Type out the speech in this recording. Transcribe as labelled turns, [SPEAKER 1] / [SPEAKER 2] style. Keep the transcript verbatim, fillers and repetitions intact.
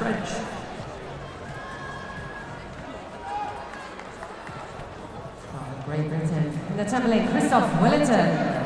[SPEAKER 1] French.
[SPEAKER 2] From Great Britain, in the tumbling, Christophe Williton.